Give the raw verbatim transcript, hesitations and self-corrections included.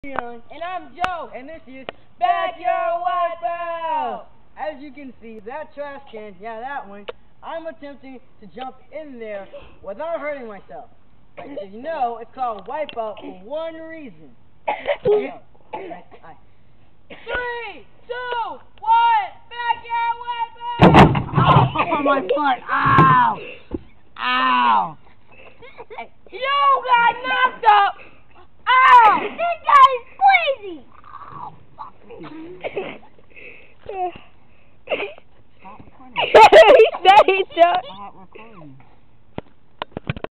And I'm Joe, and this is Backyard Wipeout! As you can see, that trash can, yeah, that one, I'm attempting to jump in there without hurting myself. But you know, it's called Wipeout for one reason. Three, two, one, Backyard Wipeout! Oh, my foot! Ow! Ow! You got knocked up! Ow!